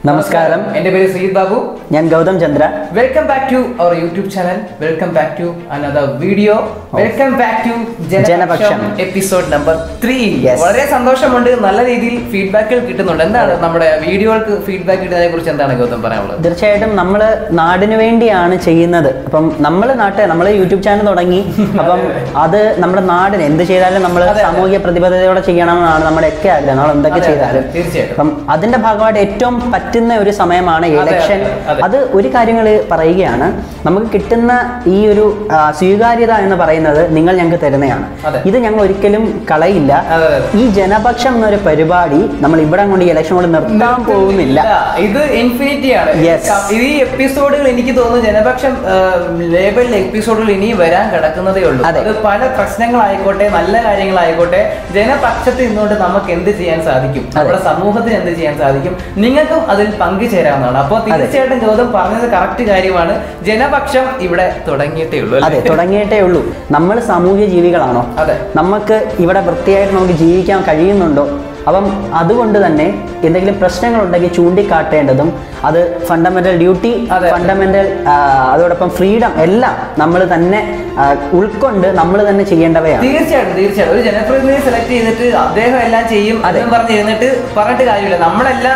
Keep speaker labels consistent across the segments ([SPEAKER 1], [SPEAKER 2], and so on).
[SPEAKER 1] Namaskaram.
[SPEAKER 2] My name is Sreejith Babu.
[SPEAKER 1] I am Gautham Chandra.
[SPEAKER 2] Welcome back to our YouTube channel. Welcome back to another video. Welcome back to Janapaksham episode number 3. വളരെ സന്തോഷമുണ്ട്. നല്ല രീതിയിൽ ഫീഡ്ബാക്കുകൾ കിട്ടുന്നുണ്ട്. എന്താണ് നമ്മുടെ വീഡിയോകൾക്ക് feedback കിട്ടുന്നതിനെ കുറിച്ച് എന്താണ് ഗൗതം പറയാനുള്ളത്?
[SPEAKER 1] തീർച്ചയായിട്ടും നമ്മൾ നാടിന് വേണ്ടിയാണ് ചെയ്യുന്നത്. അപ്പം നമ്മൾ യൂട്യൂബ് ചാനൽ തുടങ്ങി. അപ്പം അത് നമ്മുടെ നാടിന് എന്ത് ചെയ്താലും നമ്മൾ സാമൂഹിക പ്രതിബദ്ധതയോടെ ചെയ്യണമെന്നാണ് നമ്മുടെ ഒക്കെ ആഗ്രഹം. നമ്മൾ എന്തൊക്കെ ചെയ്താലും തീർച്ചയായിട്ടും അപ്പം അതിന്റെ ഭാഗമായിട്ട് ഏറ്റവും പറ്റുന്ന ഒരു സമയമാണ് ഇലക്ഷൻ. അത് ഒരു കാര്യങ്ങൾ പറയുകയാണ്, നമുക്ക് കിട്ടുന്ന ഈ ഒരു സ്വീകാര്യത എന്ന് പറയുന്നത് നിങ്ങൾ ഞങ്ങൾക്ക് തരുന്നതാണ്. ഇത് ഞങ്ങൾ ഒരിക്കലും കളയില്ല. ഈ ജനപക്ഷം എന്നൊരു പരിപാടി നമ്മൾ ഇവിടെ കൊണ്ട് ഇലക്ഷൻ കൊണ്ട് നിർത്താൻ പോകുന്നില്ല.
[SPEAKER 2] ഇത് ഇൻഫിനിറ്റി ആണ്. ഈ എപ്പിസോഡുകൾ എനിക്ക് തോന്നുന്നു ജനപക്ഷം ലേബലിലെ എപ്പിസോഡുകൾ ഇനി വരാൻ കിടക്കുന്നതേ ഉള്ളൂ. അത് പല പ്രശ്നങ്ങളായിക്കോട്ടെ നല്ല കാര്യങ്ങളായിക്കോട്ടെ ജനപക്ഷത്തിൽ നിന്നുകൊണ്ട് നമുക്ക് എന്ത് ചെയ്യാൻ സാധിക്കും, നമ്മുടെ സമൂഹത്തിന് എന്ത് ചെയ്യാൻ സാധിക്കും, നിങ്ങൾക്കും അതിൽ പങ്കുചേരാവുന്നതാണ്. അപ്പോൾ തീർച്ചയായിട്ടും ഗൗതം പറഞ്ഞത് കറക്റ്റ് കാര്യമാണ്. ജനപക്ഷം ഇവിടെ തുടങ്ങിയിട്ടേ ഉള്ളൂ.
[SPEAKER 1] അതെ, തുടങ്ങിയിട്ടേ ഉള്ളൂ. നമ്മൾ സാമൂഹ്യ ജീവികളാണോ? അതെ. നമുക്ക് ഇവിടെ വൃത്തിയായിട്ട് നമുക്ക് ജീവിക്കാൻ കഴിയുന്നുണ്ടോ? അപ്പം അതുകൊണ്ട് തന്നെ എന്തെങ്കിലും പ്രശ്നങ്ങളുണ്ടെങ്കിൽ ചൂണ്ടിക്കാട്ടേണ്ടതും അത് ഫണ്ടമെന്റൽ ഡ്യൂട്ടി, ഫണ്ടമെന്റൽ അതോടൊപ്പം ഫ്രീഡം എല്ലാം നമ്മൾ തന്നെ ഉൾക്കൊണ്ട് നമ്മൾ തന്നെ ചെയ്യേണ്ടവയാണ്.
[SPEAKER 2] തീർച്ചയായിട്ടും ഒരു ജനപ്രതിനിധി സെലക്ട് ചെയ്തിട്ട് അദ്ദേഹം എല്ലാം ചെയ്യും അദ്ദേഹം പറഞ്ഞിരുന്നിട്ട് പറഞ്ഞിട്ട് കാര്യമില്ല. നമ്മളെല്ലാം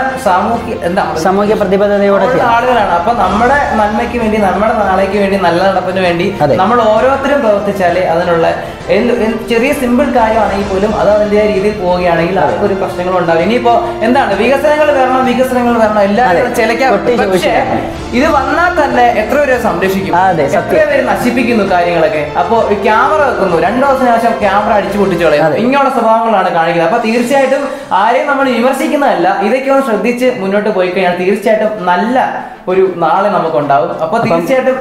[SPEAKER 1] സാമൂഹിക പ്രതിബദ്ധതയോടെ
[SPEAKER 2] ആളുകളാണ്. അപ്പൊ നമ്മുടെ നന്മയ്ക്ക് വേണ്ടി, നമ്മുടെ നാളേക്ക് വേണ്ടി, നല്ല നടപ്പിന് വേണ്ടി നമ്മൾ ഓരോരുത്തരും പ്രവർത്തിച്ചാലേ അതിനുള്ള ചെറിയ സിമ്പിൾ കാര്യമാണെങ്കിൽ പോലും അത് അതിന്റെ രീതിയിൽ പോവുകയാണെങ്കിൽ അവർക്കൊരു പ്രശ്നങ്ങളും ഉണ്ടാവും. ഇനിയിപ്പോ എന്താണ് വികസനങ്ങൾ വരണം എല്ലാവരും ചിലക്കാൻ. പക്ഷേ ഇത് വന്നാൽ തന്നെ എത്ര പേരെ സംരക്ഷിക്കും, എത്ര പേര് നശിപ്പിക്കുന്നു കാര്യങ്ങളൊക്കെ. അപ്പൊ ക്യാമറ വെക്കുന്നു, 2 ദിവസത്തിന് ശേഷം ക്യാമറ അടിച്ചു പൊട്ടിച്ചു കളയുന്നു. ഇങ്ങനെയുള്ള സ്വഭാവങ്ങളാണ് കാണിക്കുന്നത്. അപ്പൊ തീർച്ചയായിട്ടും ആരെയും നമ്മൾ വിമർശിക്കുന്നതല്ല, ഇതൊക്കെ ഒന്ന് ശ്രദ്ധിച്ച് മുന്നോട്ട് പോയി കഴിഞ്ഞാൽ തീർച്ചയായിട്ടും നല്ല ഒരു നാളെ നമുക്കുണ്ടാവും. അപ്പൊ തീർച്ചയായിട്ടും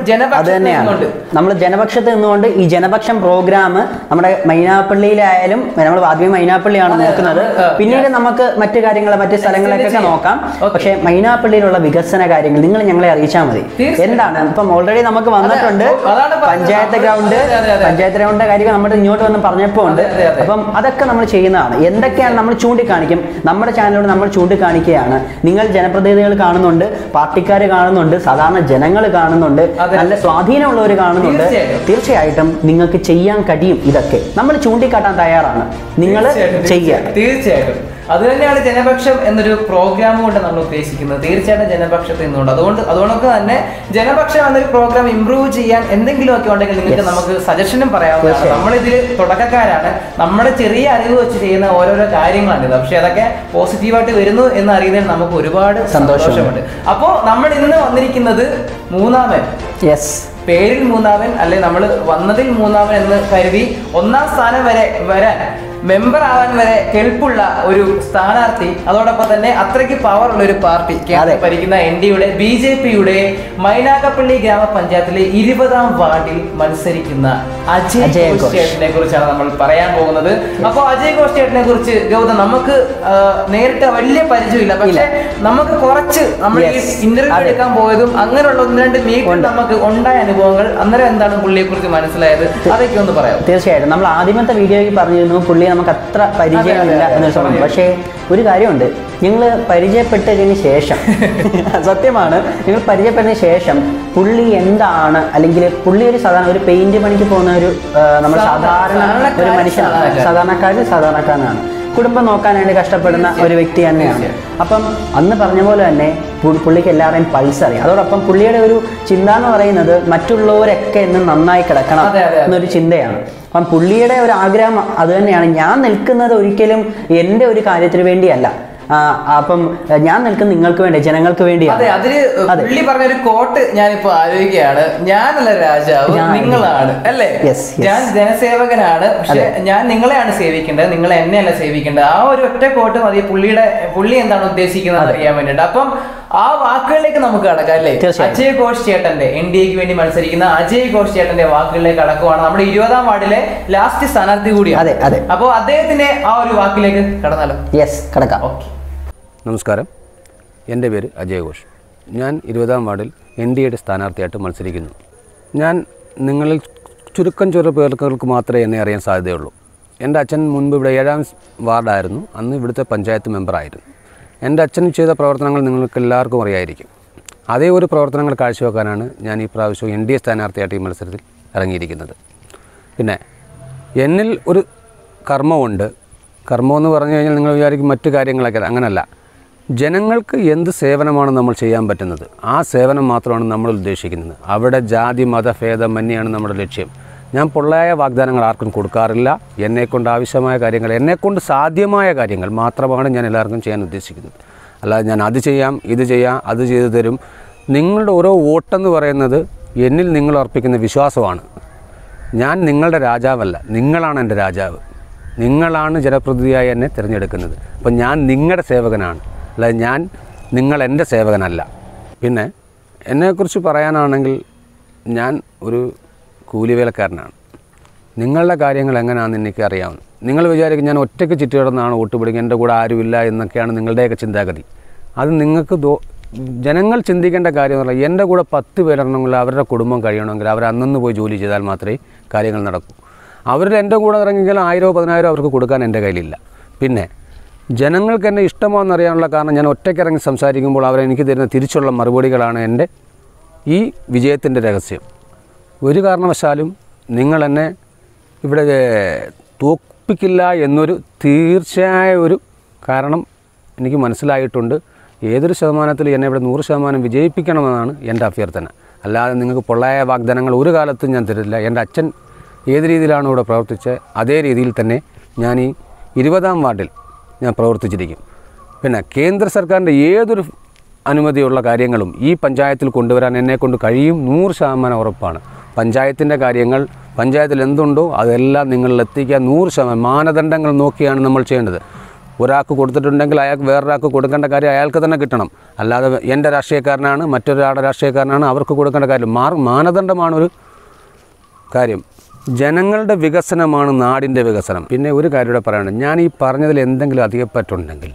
[SPEAKER 1] നമ്മൾ ജനപക്ഷത്ത് നിന്നുകൊണ്ട് ഈ ജനപക്ഷം പ്രോഗ്രാം നമ്മുടെ മൈനാഗപ്പള്ളിയിലായാലും നമ്മൾ ആദ്യം മൈനാഗപ്പള്ളിയാണ് നോക്കുന്നത്, പിന്നീട് നമുക്ക് മറ്റു കാര്യങ്ങൾ മറ്റു സ്ഥലങ്ങളിലേക്കൊക്കെ നോക്കാം. പക്ഷെ മൈനാഗപ്പള്ളിയിലുള്ള വികസന കാര്യങ്ങൾ നിങ്ങൾ ഞങ്ങളെ അറിയിച്ചാൽ മതി. എന്താണ് ഇപ്പം ഓൾറെഡി നമുക്ക് വന്നിട്ടുണ്ട് പഞ്ചായത്ത് ഗ്രൗണ്ടിന്റെ കാര്യങ്ങൾ നമ്മുടെ ഇങ്ങോട്ട് വന്ന് പറഞ്ഞപ്പോൾ ഉണ്ട്. അപ്പം അതൊക്കെ നമ്മൾ ചെയ്യുന്നതാണ്. എന്തൊക്കെയാണ് നമ്മൾ ചൂണ്ടിക്കാണിക്കും, നമ്മുടെ ചാനലിലൂടെ നമ്മൾ ചൂണ്ടിക്കാണിക്കുകയാണ്. നിങ്ങൾ ജനപ്രതിനിധികൾ കാണുന്നുണ്ട്, പാർട്ടിക്കാർ കാണുന്നുണ്ട്, സാധാരണ ജനങ്ങൾ കാണുന്നുണ്ട്, നല്ല സ്വാധീനമുള്ളവർ കാണുന്നുണ്ട്. തീർച്ചയായിട്ടും നിങ്ങൾക്ക് ചെയ്യാൻ കഴിയും. ഇതൊക്കെ നമ്മൾ ചൂണ്ടിക്കാട്ടാൻ തയ്യാറാണ്. നിങ്ങൾ ചെയ്യുക.
[SPEAKER 2] തീർച്ചയായിട്ടും അത് തന്നെയാണ് ജനപക്ഷം എന്നൊരു പ്രോഗ്രാം കൊണ്ട് നമ്മൾ ഉദ്ദേശിക്കുന്നത്. തീർച്ചയായിട്ടും ജനപക്ഷത്തിൽ നിന്നുകൊണ്ട് അതുകൊണ്ടൊക്കെ തന്നെ ജനപക്ഷം എന്നൊരു പ്രോഗ്രാം ഇംപ്രൂവ് ചെയ്യാൻ എന്തെങ്കിലുമൊക്കെ ഉണ്ടെങ്കിൽ നിങ്ങൾക്ക് നമുക്ക് സജഷനും പറയാവുന്നതാണ്. നമ്മളിതിൽ തുടക്കക്കാരാണ്, നമ്മുടെ ചെറിയ അറിവ് വെച്ച് ചെയ്യുന്ന ഓരോരോ കാര്യങ്ങളാണിത്. പക്ഷെ അതൊക്കെ പോസിറ്റീവായിട്ട് വരുന്നു എന്ന് അറിയുന്നതിൽ നമുക്ക് ഒരുപാട് സന്തോഷമുണ്ട്. അപ്പോൾ നമ്മൾ ഇന്ന് വന്നിരിക്കുന്നത് മൂന്നാമൻ, പേരിൽ മൂന്നാമൻ അല്ലെ നമ്മൾ വന്നതിൽ മൂന്നാമൻ എന്ന് കരുതി 1ാം സ്ഥാനം വരെ വരാൻ മെമ്പർ ആവാൻ വരെ കെൽപ്പുള്ള ഒരു സ്ഥാനാർത്ഥി, അതോടൊപ്പം തന്നെ അത്രയ്ക്ക് പവർ ഉള്ള ഒരു പാർട്ടി ഭരിക്കുന്ന NDA BJPയുടെ മൈനാഗപ്പള്ളി ഗ്രാമപഞ്ചായത്തിലെ 20ാം വാർഡിൽ മത്സരിക്കുന്ന അജയ് ഘോഷ് ചേട്ടനെ കുറിച്ചാണ് നമ്മൾ പറയാൻ പോകുന്നത്. അപ്പോൾ അജയ് ഘോഷ് ചേട്ടനെ കുറിച്ച് ഗൗതം നമുക്ക് നേരിട്ട് വലിയ പരിചയമില്ല, പക്ഷെ നമുക്ക് കുറച്ച് നമ്മൾ ഇന്റർവ്യൂ എടുക്കാൻ പോയതും അങ്ങനെയുള്ള 1-2 മീറ്റ് നമുക്ക് ഉണ്ടായ അനുഭവങ്ങൾ, അന്നേരം എന്താണ് പുള്ളിയെ കുറിച്ച് മനസ്സിലായത്, അതൊക്കെ ഒന്ന് പറയാം.
[SPEAKER 1] തീർച്ചയായിട്ടും നമ്മൾ ആദ്യമത്തെ വീഡിയോയിൽ പറഞ്ഞിരുന്നു പുള്ളി നമുക്ക് അത്ര പരിചയമില്ല എന്നൊരു സമയം. പക്ഷേ ഒരു കാര്യമുണ്ട്, ഞങ്ങൾ പരിചയപ്പെട്ടതിന് ശേഷം സത്യമാണ്, ഞങ്ങൾ പരിചയപ്പെട്ടതിന് ശേഷം പുള്ളി എന്താണ്, അല്ലെങ്കിൽ പുള്ളി ഒരു സാധാരണ ഒരു പെയിന്റ് പണിക്ക് പോകുന്ന ഒരു നമ്മൾ സാധാരണ ഒരു മനുഷ്യനാണ്, സാധാരണക്കാരനാണ്, കുടുംബം നോക്കാനായിട്ട് കഷ്ടപ്പെടുന്ന ഒരു വ്യക്തി തന്നെയാണ്. അപ്പം അന്ന് പറഞ്ഞ പോലെ തന്നെ പുള്ളിക്ക് എല്ലാവരെയും പൾസ് അറിയാം. അതോടൊപ്പം പുള്ളിയുടെ ഒരു ചിന്ത എന്ന് പറയുന്നത് മറ്റുള്ളവരൊക്കെ എന്ന് നന്നായി കിടക്കണം എന്നൊരു ചിന്തയാണ്. അപ്പം പുള്ളിയുടെ ഒരു ആഗ്രഹം അത് തന്നെയാണ്. ഞാൻ നിൽക്കുന്നത് ഒരിക്കലും എൻ്റെ ഒരു കാര്യത്തിന് വേണ്ടിയല്ല, അപ്പം ഞാൻ നിൽക്കുന്ന നിങ്ങൾക്ക് വേണ്ടി, ജനങ്ങൾക്ക് വേണ്ടിയാണ്.
[SPEAKER 2] പുള്ളി പറഞ്ഞൊരു കോട്ട് ഞാനിപ്പോ ആലോചിക്കുകയാണ്, ഞാനല്ല രാജാവ്, നിങ്ങളാണ് അല്ലേ, ഞാൻ ജനസേവകനാണ്, പക്ഷെ ഞാൻ നിങ്ങളെയാണ് സേവിക്കേണ്ടത്, നിങ്ങൾ എന്നെയല്ല സേവിക്കേണ്ടത്. ആ ഒരു ഒറ്റ കോട്ട് മതി പുള്ളി എന്താണ് ഉദ്ദേശിക്കുന്നത് അറിയാൻ വേണ്ടിയിട്ട്. അപ്പം ആ വാക്കുകളിലേക്ക് നമുക്ക് കടക്കാം അല്ലേ. അജയ് ഘോഷ് ചേട്ടന്റെ NDAക്ക് വേണ്ടി മത്സരിക്കുന്ന അജയ് ഘോഷ് ചേട്ടന്റെ വാക്കുകളിലേക്ക് കടക്കുവാണ്. നമ്മുടെ 20ാം വാർഡിലെ ലാസ്റ്റ് സ്ഥാനാർത്ഥി കൂടിയാണ്. അപ്പോൾ അദ്ദേഹത്തിന്റെ ആ ഒരു വാക്കിലേക്ക് കടന്നാലോ?
[SPEAKER 1] കടക്കാം.
[SPEAKER 3] നമസ്കാരം, എൻ്റെ പേര് അജയ് ഘോഷ്. ഞാൻ 20ാം വാർഡിൽ NDAയുടെ സ്ഥാനാർത്ഥിയായിട്ട് മത്സരിക്കുന്നു. ഞാൻ നിങ്ങളിൽ ചുരുക്കം പേർക്ക് മാത്രമേ എന്നെ അറിയാൻ സാധ്യതയുള്ളൂ. എൻ്റെ അച്ഛൻ മുൻപ് ഇവിടെ 7ാം വാർഡായിരുന്നു, അന്ന് ഇവിടുത്തെ പഞ്ചായത്ത് മെമ്പറായിരുന്നു. എൻ്റെ അച്ഛൻ ചെയ്ത പ്രവർത്തനങ്ങൾ നിങ്ങൾക്ക് എല്ലാവർക്കും അറിയായിരിക്കും. അതേ ഒരു പ്രവർത്തനങ്ങൾ കാഴ്ചവെക്കാനാണ് ഞാൻ ഈ പ്രാവശ്യം NDA സ്ഥാനാർത്ഥിയായിട്ട് ഈ മത്സരത്തിൽ ഇറങ്ങിയിരിക്കുന്നത്. പിന്നെ എന്നിൽ ഒരു കർമ്മമുണ്ട്. കർമ്മമെന്ന് പറഞ്ഞു കഴിഞ്ഞാൽ നിങ്ങൾ വിചാരിക്കും മറ്റു കാര്യങ്ങളൊക്കെ, അങ്ങനല്ല. ജനങ്ങൾക്ക് എന്ത് സേവനമാണ് നമ്മൾ ചെയ്യാൻ പറ്റുന്നത്, ആ സേവനം മാത്രമാണ് നമ്മൾ ഉദ്ദേശിക്കുന്നത്. അവിടെ ജാതി മത ഭേദമന്യാണ് നമ്മുടെ ലക്ഷ്യം. ഞാൻ പൊള്ളയായ വാഗ്ദാനങ്ങൾ ആർക്കും കൊടുക്കാറില്ല. എന്നെക്കൊണ്ട് ആവശ്യമായ കാര്യങ്ങൾ, എന്നെക്കൊണ്ട് സാധ്യമായ കാര്യങ്ങൾ മാത്രമാണ് ഞാൻ എല്ലാവർക്കും ചെയ്യാൻ ഉദ്ദേശിക്കുന്നത്. അല്ലാതെ ഞാൻ അത് ചെയ്യാം, ഇത് ചെയ്യാം, അത് ചെയ്തു തരും. നിങ്ങളുടെ ഓരോ വോട്ടെന്ന് പറയുന്നത് എന്നിൽ നിങ്ങൾ അർപ്പിക്കുന്ന വിശ്വാസമാണ്. ഞാൻ നിങ്ങളുടെ രാജാവല്ല, നിങ്ങളാണ് എൻ്റെ രാജാവ്. നിങ്ങളാണ് ജനപ്രതിനിധിയായി എന്നെ തിരഞ്ഞെടുക്കുന്നത്. അപ്പം ഞാൻ നിങ്ങളുടെ സേവകനാണ്, അല്ലാതെ നിങ്ങൾ എൻ്റെ സേവകനല്ല. പിന്നെ എന്നെക്കുറിച്ച് പറയാനാണെങ്കിൽ ഞാൻ ഒരു കൂലിവേലക്കാരനാണ്. നിങ്ങളുടെ കാര്യങ്ങൾ എങ്ങനെയാണെന്ന് എനിക്ക് അറിയാവുന്നു. നിങ്ങൾ വിചാരിക്കും ഞാൻ ഒറ്റയ്ക്ക് ചുറ്റുകിടന്നാണ് വോട്ട് പിടിക്കുക, എൻ്റെ കൂടെ ആരുമില്ല എന്നൊക്കെയാണ് നിങ്ങളുടെയൊക്കെ ചിന്താഗതി. അത് നിങ്ങൾക്ക് ജനങ്ങൾ ചിന്തിക്കേണ്ട കാര്യമെന്നല്ല. എൻ്റെ കൂടെ 10 പേരുണ്ടെങ്കിൽ അവരുടെ കുടുംബം കഴിയണമെങ്കിൽ അവർ അന്നന്ന് പോയി ജോലി ചെയ്താൽ മാത്രമേ കാര്യങ്ങൾ നടക്കൂ. അവരിൽ എൻ്റെ കൂടെ ഇറങ്ങിയാൽ 1000 10,000 അവർക്ക് കൊടുക്കാൻ എൻ്റെ കയ്യിലില്ല. പിന്നെ ജനങ്ങൾക്ക് എന്നെ ഇഷ്ടമാണെന്നറിയാനുള്ള കാരണം ഞാൻ ഒറ്റയ്ക്കിറങ്ങി സംസാരിക്കുമ്പോൾ അവരെനിക്ക് തരുന്ന തിരിച്ചുള്ള മറുപടികളാണ് എൻ്റെ ഈ വിജയത്തിൻ്റെ രഹസ്യം. ഒരു കാരണവശാലും നിങ്ങളെന്നെ ഇവിടെ തോൽപ്പിക്കില്ല എന്നൊരു തീർച്ചയായ ഒരു കാരണം എനിക്ക് മനസ്സിലായിട്ടുണ്ട്. ഏതൊരു ശതമാനത്തിൽ എന്നെ ഇവിടെ 100% വിജയിപ്പിക്കണമെന്നാണ് എൻ്റെ അഭ്യർത്ഥന. അല്ലാതെ നിങ്ങൾക്ക് പൊള്ളയായ വാഗ്ദാനങ്ങൾ ഒരു കാലത്തും ഞാൻ തരില്ല. എൻ്റെ അച്ഛൻ ഏത് രീതിയിലാണ് ഇവിടെ പ്രവർത്തിച്ചത് അതേ രീതിയിൽ തന്നെ ഞാൻ ഈ 20-ാം വാർഡിൽ ഞാൻ പ്രവർത്തിച്ചിരിക്കും. പിന്നെ കേന്ദ്ര സർക്കാരിൻ്റെ ഏതൊരു അനുമതിയുള്ള കാര്യങ്ങളും ഈ പഞ്ചായത്തിൽ കൊണ്ടുവരാൻ എന്നെക്കൊണ്ട് കഴിയും, 100% ഉറപ്പാണ്. പഞ്ചായത്തിൻ്റെ കാര്യങ്ങൾ, പഞ്ചായത്തിൽ എന്തുണ്ടോ അതെല്ലാം നിങ്ങളിലെത്തിക്കാൻ 100% മാനദണ്ഡങ്ങൾ നോക്കിയാണ് നമ്മൾ ചെയ്യേണ്ടത്. ഒരാൾക്ക് കൊടുത്തിട്ടുണ്ടെങ്കിൽ അയാൾക്ക് വേറൊരാൾക്ക് കൊടുക്കേണ്ട കാര്യം അയാൾക്ക് തന്നെ കിട്ടണം. അല്ലാതെ എൻ്റെ രാഷ്ട്രീയക്കാരനാണ് മറ്റൊരാളുടെ രാഷ്ട്രീയക്കാരനാണ് അവർക്ക് കൊടുക്കേണ്ട കാര്യം മാനദണ്ഡമാണ് ഒരു കാര്യം. ജനങ്ങളുടെ വികസനമാണ് നാടിൻ്റെ വികസനം. പിന്നെ ഒരു കാര്യം കൂടെ പറയാനുണ്ട്. ഞാൻ ഈ പറഞ്ഞതിൽ എന്തെങ്കിലും അധികപ്പറ്റുണ്ടെങ്കിൽ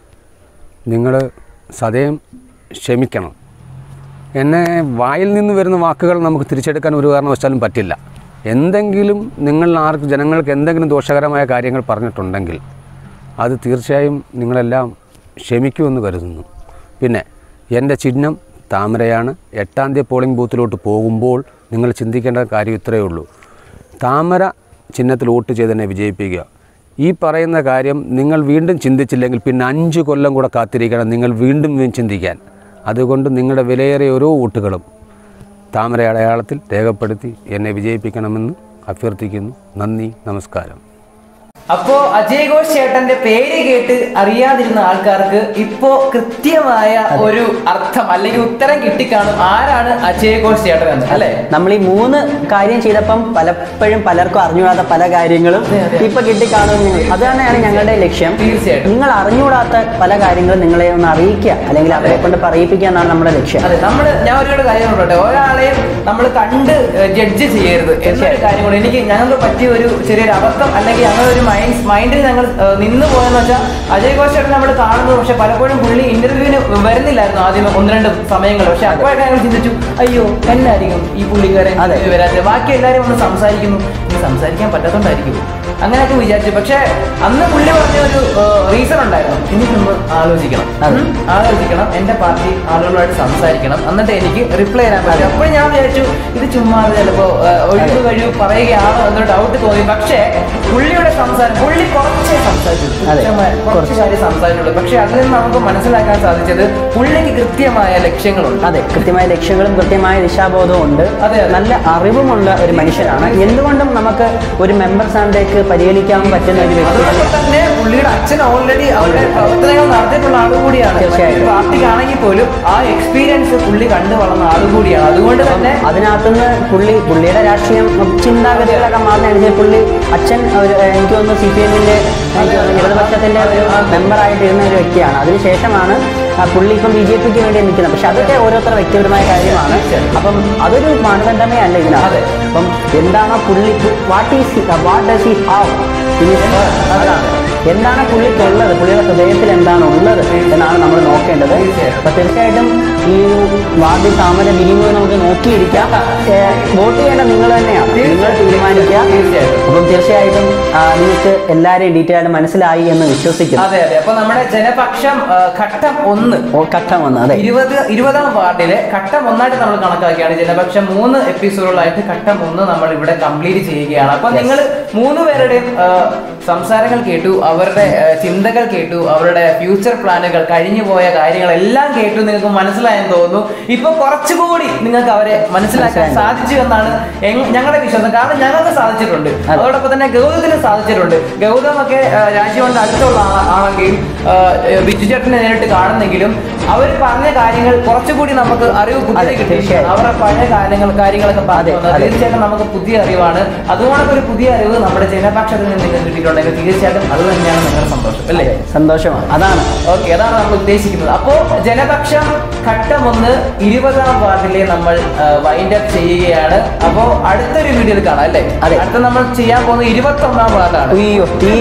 [SPEAKER 3] നിങ്ങൾ സദയം ക്ഷമിക്കണം. എന്നെ വായിൽ നിന്ന് വരുന്ന വാക്കുകൾ നമുക്ക് തിരിച്ചെടുക്കാൻ ഒരു കാരണവശാലും പറ്റില്ല. എന്തെങ്കിലും ജനങ്ങൾക്ക് എന്തെങ്കിലും ദോഷകരമായ കാര്യങ്ങൾ പറഞ്ഞിട്ടുണ്ടെങ്കിൽ അത് തീർച്ചയായും നിങ്ങളെല്ലാം ക്ഷമിക്കുമെന്ന് കരുതുന്നു. പിന്നെ എൻ്റെ ചിഹ്നം താമരയാണ്. 8-ാം തീയതി പോളിംഗ് ബൂത്തിലോട്ട് പോകുമ്പോൾ നിങ്ങൾ ചിന്തിക്കേണ്ട കാര്യം ഇത്രയേ ഉള്ളൂ. താമര ചിഹ്നത്തിൽ വോട്ട് ചെയ്ത് തന്നെ വിജയിപ്പിക്കുക. ഈ പറയുന്ന കാര്യം നിങ്ങൾ വീണ്ടും ചിന്തിച്ചില്ലെങ്കിൽ പിന്നെ 5 കൊല്ലം കൂടെ കാത്തിരിക്കണം നിങ്ങൾ വീണ്ടും ചിന്തിക്കാൻ. അതുകൊണ്ട് നിങ്ങളുടെ വിലയേറിയ ഓരോ വോട്ടുകളും താമര അടയാളത്തിൽ രേഖപ്പെടുത്തി എന്നെ വിജയിപ്പിക്കണമെന്ന് അഭ്യർത്ഥിക്കുന്നു. നന്ദി, നമസ്കാരം.
[SPEAKER 2] അപ്പോ അജയ് ഘോഷ് ചേട്ടന്റെ പേര് കേട്ട് അറിയാതിരുന്ന ആൾക്കാർക്ക് ഇപ്പോ കൃത്യമായ ഒരു അർത്ഥം അല്ലെങ്കിൽ ഉത്തരം കിട്ടിക്കാണും ആരാണ് അജയ് ഘോഷ് ചേട്ടൻ എന്ന്, അല്ലെ?
[SPEAKER 1] നമ്മൾ ഈ 3 കാര്യം ചെയ്തപ്പം പലപ്പോഴും പലർക്കും അറിഞ്ഞുകൂടാത്ത പല കാര്യങ്ങളും ഇപ്പൊ കിട്ടിക്കാണും. അത് തന്നെയാണ് ഞങ്ങളുടെ ലക്ഷ്യം.
[SPEAKER 2] തീർച്ചയായിട്ടും
[SPEAKER 1] നിങ്ങൾ അറിഞ്ഞുകൂടാത്ത പല കാര്യങ്ങളും നിങ്ങളെ ഒന്ന് അറിയിക്കുക, അല്ലെങ്കിൽ അവരെ കൊണ്ട് പറയിപ്പിക്കുക എന്നാണ് നമ്മുടെ ലക്ഷ്യം.
[SPEAKER 2] അതെ, ഞാൻ ഒരുപാട് കാര്യം പറയട്ടെ. ഒരാളെയും നമ്മൾ കണ്ട് ജഡ്ജ് ചെയ്യരുത് എന്നൊരു കാര്യം കൂടെ. ഞങ്ങൾക്ക് പറ്റിയ ഒരു ചെറിയൊരു അബദ്ധം അല്ലെങ്കിൽ ഞങ്ങളൊരു മൈൻഡിൽ ഞങ്ങൾ നിന്ന് പോയെന്ന് വെച്ചാൽ അജയ് ഘോഷ് ചേട്ടൻ നമ്മൾ കാണുന്നത്, പക്ഷെ പലപ്പോഴും പുള്ളി ഇന്റർവ്യൂവിന് വരുന്നില്ലായിരുന്നു ആദ്യം 1-2 സമയങ്ങൾ. പക്ഷെ അപ്പോഴൊക്കെ ഞങ്ങൾ ചിന്തിച്ചു, അയ്യോ എന്നായിരിക്കും ഈ പുള്ളിക്കാരൻ വരാത്തത്, ബാക്കി എല്ലാവരും ഒന്ന് സംസാരിക്കുന്നു, ഇനി സംസാരിക്കാൻ പറ്റാത്തോണ്ടായിരിക്കും അങ്ങനെയൊക്കെ വിചാരിച്ചു. പക്ഷെ അന്ന് പുള്ളി പറഞ്ഞ ഒരു റീസൺ ഉണ്ടായിരുന്നു, ഇനി നമ്മൾ ആലോചിക്കണം, എന്റെ പാർട്ടി ആളുകളായിട്ട് സംസാരിക്കണം, എന്നിട്ട് എനിക്ക് റിപ്ലൈ ചെയ്യാൻ പറ്റും. അപ്പോൾ ഞാൻ വിചാരിച്ചു ഇത് ചുമ്മാ ചിലപ്പോ ഒഴിവ് കഴിവ് പറയുകയാണോ എന്നൊരു ഡൗട്ട് തോന്നി. പക്ഷേ പുള്ളിയുടെ പുള്ളി കുറച്ചേ സംസാരിച്ചു, കുറച്ച് കാര്യം സംസാരിച്ചുള്ളൂ. പക്ഷെ അതിൽ നിന്ന് നമുക്ക് മനസ്സിലാക്കാൻ സാധിച്ചത് പുള്ളിക്ക് കൃത്യമായ ലക്ഷ്യങ്ങളുണ്ട്.
[SPEAKER 1] അതെ, കൃത്യമായ ലക്ഷ്യങ്ങളും കൃത്യമായ ദിശാബോധവും ഉണ്ട്.
[SPEAKER 2] അതെ,
[SPEAKER 1] നല്ല അറിവുമുള്ള ഒരു മനുഷ്യനാണ്. എന്തുകൊണ്ടും നമുക്ക് ഒരു മെമ്പർ സ്ഥാനത്തേക്ക് പരിഗണിക്കാൻ പറ്റുന്ന ഒരു വ്യക്തി.
[SPEAKER 2] അതുകൊണ്ട് തന്നെ പുള്ളിയുടെ അച്ഛൻ ഓൾറെഡി അവരുടെ പ്രവർത്തനങ്ങൾ നടത്തിയിട്ടുള്ള ആളുകൂടിയാണ്. പാർട്ടിക്കാണെങ്കിൽ പോലും ആ എക്സ്പീരിയൻസ് പുള്ളി കണ്ടു വളർന്ന ആളുകൂടിയാണ്. അതുകൊണ്ട് തന്നെ
[SPEAKER 1] അതിനകത്തുനിന്ന് പുള്ളിയുടെ രാഷ്ട്രീയം ചിന്താഗതികളൊക്കെ മാറുന്നതനുസരിച്ച് പുള്ളി അച്ഛൻ എനിക്ക് തോന്നുന്നു CPM-ന്റെ ഇടതുപക്ഷത്തിന്റെ ഒരു മെമ്പറായിട്ടിരുന്ന ഒരു വ്യക്തിയാണ്. അതിനുശേഷമാണ് പുള്ളി ഇപ്പം BJP-ക്ക് വേണ്ടി നിൽക്കുന്നത്. പക്ഷെ അതൊക്കെ ഓരോരുത്തരുടെ വ്യക്തിപരമായ കാര്യമാണ്. അപ്പം അതൊരു മാനദണ്ഡമേ അല്ല ഇതിനകത്ത്. അപ്പം എന്താണോ പുള്ളി വാട്ട് ഡസ് ഹി ഹാവ്, അതാണ് എന്താണ് പുള്ളിക്കുള്ളത്, പുള്ളിയുടെ ഹൃദയത്തിൽ എന്താണ് ഉള്ളത് എന്നാണ് നമ്മൾ നോക്കേണ്ടത്. അപ്പൊ തീർച്ചയായിട്ടും ഈ വാർഡിൽ താമര വിരിയുന്നത് നമുക്ക് നോക്കിയിരിക്കാം. വോട്ട് ചെയ്യേണ്ട നിങ്ങൾ തന്നെയാണ്, നിങ്ങൾ തീരുമാനിക്കുക. അപ്പം തീർച്ചയായിട്ടും നിങ്ങൾക്ക് എല്ലാവരെയും ഡീറ്റെയിൽ ആയിട്ട് മനസ്സിലായി എന്ന് വിശ്വസിക്കുന്നു.
[SPEAKER 2] അതെ അതെ. അപ്പൊ നമ്മുടെ ജനപക്ഷം ഘട്ടം 1
[SPEAKER 1] അതെ
[SPEAKER 2] 20ാം വാർഡിലെ ഘട്ടം 1 നമ്മൾ കണക്കാക്കിയാണ്. ജനപക്ഷം 3 എപ്പിസോഡുകളായിട്ട് ഘട്ടം 1 നമ്മൾ ഇവിടെ കംപ്ലീറ്റ് ചെയ്യുകയാണ്. അപ്പൊ നിങ്ങൾ 3 പേരുടെയും സംസാരങ്ങൾ കേട്ടു, അവരുടെ ചിന്തകൾ കേട്ടു, അവരുടെ ഫ്യൂച്ചർ പ്ലാനുകൾ, കഴിഞ്ഞു പോയ കാര്യങ്ങളെല്ലാം കേട്ടു. നിങ്ങൾക്ക് മനസ്സിലായെന്ന് തോന്നുന്നു. ഇപ്പൊ കുറച്ചുകൂടി നിങ്ങൾക്ക് അവരെ മനസ്സിലാക്കാൻ സാധിച്ചു എന്നാണ് ഞങ്ങളുടെ വിശ്വാസം. കാരണം ഞങ്ങൾക്ക് സാധിച്ചിട്ടുണ്ട്, അതോടൊപ്പം തന്നെ ഗൗതത്തിന് സാധിച്ചിട്ടുണ്ട്. ഗൗതമൊക്കെ രാജ്യകൊണ്ട് അടുത്തുള്ള ആണെങ്കിൽ ബിജു ചേട്ടനെ നേരിട്ട് കാണുന്നെങ്കിലും അവർ പറഞ്ഞ കാര്യങ്ങൾ കുറച്ചുകൂടി നമുക്ക് അറിവ് പുതിയ കിട്ടി. അവരുടെ പഴയ കാര്യങ്ങളൊക്കെ പറഞ്ഞു വന്നത് തീർച്ചയായിട്ടും നമുക്ക് പുതിയ അറിവാണ്. അതുകൊണ്ടൊക്കെ ഒരു പുതിയ അറിവ് നമ്മുടെ ജനപക്ഷത്തിൽ നിന്ന് നിങ്ങൾക്ക് കിട്ടിയിട്ടുണ്ടെങ്കിൽ തീർച്ചയായിട്ടും അത് തന്നെയാണ് നിങ്ങളുടെ സന്തോഷം അല്ലേ?
[SPEAKER 1] സന്തോഷമാണ്. അതാണ്
[SPEAKER 2] ഓക്കെ, അതാണ് നമ്മൾ ഉദ്ദേശിക്കുന്നത്. അപ്പോ ജനപക്ഷം ഘട്ടം 1 20ാം വാർഡിലെ നമ്മൾ വൈൻഡ് അപ്പ് ചെയ്യുകയാണ്. അപ്പോ അടുത്തൊരു വീഡിയോയിൽ കാണാം അല്ലേ? അടുത്ത നമ്മൾ ചെയ്യാൻ പോകുന്നത് 21ാം വാർഡാണ്.
[SPEAKER 1] തീ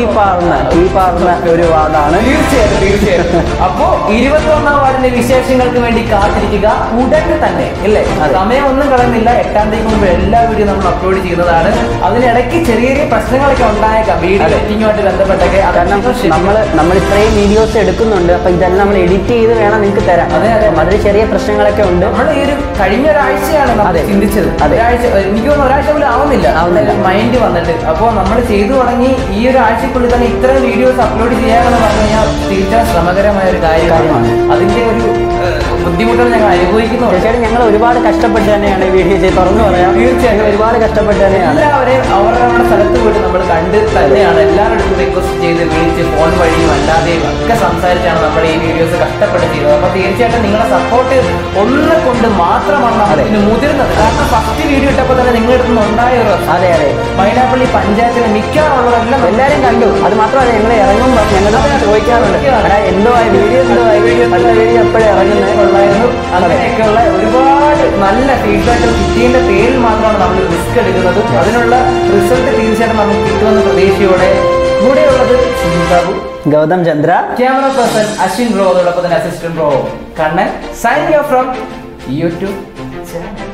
[SPEAKER 1] പാർന്ന ഒരു വാർഡാണ്.
[SPEAKER 2] തീർച്ചയായിട്ടും. അപ്പോ 21ാം വാർഡിന്റെ വിശേഷങ്ങൾക്ക് വേണ്ടി കാത്തിരിക്കുക ഉടനെ തന്നെ അല്ലേ? സമയം ഒന്നും കളയുന്നില്ല. 8ാം തീയതി മുമ്പ് എല്ലാ വീഡിയോ നമ്മൾ അപ്ലോഡ് ചെയ്യുന്നതാണ്. അതിനിടയ്ക്ക് ചെറിയ ചെറിയ പ്രശ്നങ്ങളൊക്കെ ഉണ്ടായേക്കാം വീഡിയോ എഡിറ്റിങ്ങുമായിട്ട് ബന്ധപ്പെട്ടൊക്കെ.
[SPEAKER 1] കാരണം നമ്മൾ ഇത്രയും വീഡിയോസ് എടുക്കുന്നുണ്ട്. അപ്പൊ ഇതെല്ലാം നമ്മൾ എഡിറ്റ് ചെയ്ത് വേണം നിങ്ങൾക്ക് തരാം. അതിൽ ചെറിയ പ്രശ്നങ്ങളൊക്കെ ഉണ്ട്.
[SPEAKER 2] നമ്മൾ ഈ ഒരു കഴിഞ്ഞ ഒരാഴ്ചയാണ് നമ്മൾ ചിന്തിച്ചത്. എനിക്ക് തോന്നുന്നു ഒരാഴ്ച പോലും ആവുന്നില്ല മൈൻഡ് വന്നിട്ട്. അപ്പോൾ നമ്മൾ ചെയ്തു തുടങ്ങി ഈ ഒരു ആഴ്ചക്കുള്ളിൽ തന്നെ ഇത്രയും വീഡിയോസ് അപ്ലോഡ് ചെയ്യാമെന്ന് പറഞ്ഞു കഴിഞ്ഞാൽ തീർച്ചയായും ശ്രമകരമായ ഒരു കാര്യമാണ്. അതിന്റെ ഒരു ബുദ്ധിമുട്ടുകൾ ഞങ്ങൾ അനുഭവിക്കുന്നു.
[SPEAKER 1] തീർച്ചയായിട്ടും ഞങ്ങൾ ഒരുപാട് കഷ്ടപ്പെട്ട് തന്നെയാണ് ഈ വീഡിയോ ചെയ്ത് തുറന്നു പറയാം. തീർച്ചയായും ഒരുപാട് കഷ്ടപ്പെട്ട് തന്നെയാണ്.
[SPEAKER 2] എല്ലാവരെയും അവരുടെ സ്ഥലത്ത് പോയിട്ട് നമ്മൾ കണ്ട് തന്നെയാണ് എല്ലാവരുടെ റിക്വസ്റ്റ് ചെയ്ത് വിളിച്ച് ഫോൺ വഴിയും അല്ലാതെയും ഒക്കെ സംസാരിച്ചാണ് നമ്മൾ ഈ വീഡിയോസ് കഷ്ടപ്പെട്ട് ചെയ്തത്. അപ്പൊ തീർച്ചയായിട്ടും നിങ്ങളുടെ സപ്പോർട്ട് ഒന്ന് കൊണ്ട് മാത്രമാണ് നമ്മൾ ഇതിന് മുതിർന്നത്. കാരണം ഫസ്റ്റ് വീഡിയോ ഇട്ടപ്പോൾ തന്നെ നിങ്ങളുടെ അടുത്ത് നിന്ന് ഉണ്ടായ ഒരു മൈനാപ്പള്ളി പഞ്ചായത്തിലെ മിക്കവാറുള്ളവരെല്ലാം എല്ലാവരും കണ്ടു.
[SPEAKER 1] അത് മാത്രമല്ല ഞങ്ങൾ ഇറങ്ങുമ്പോൾ ഞങ്ങൾ ചോദിക്കാറുണ്ട് എന്തോ വീഡിയോ നല്ല വീഡിയോ എപ്പോഴും ഇറങ്ങുന്നതായിരുന്നു.
[SPEAKER 2] അങ്ങനെയൊക്കെയുള്ള ഒരുപാട് നല്ല ഫീഡ്ബാക്കുകൾ കിട്ടിയതിന്റെ പേരിൽ മാത്രമാണ് നമ്മൾ റിസ്ക് എടുക്കുന്നത്. അതിനുള്ള റിസൾട്ട് തീർച്ചയായിട്ടും നമുക്ക് കിട്ടുമെന്ന പ്രതീക്ഷയോടെ കൂടെയുള്ളത് Babu,
[SPEAKER 1] Gautam, Chandra,
[SPEAKER 2] camera person Ashwin bro, അതോടൊപ്പം തന്നെ assistant bro Kannan. Signing off from YouTube channel.